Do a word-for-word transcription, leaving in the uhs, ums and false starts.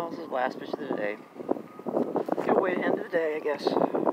This is the last fish of the day. Good way to end the day, I guess.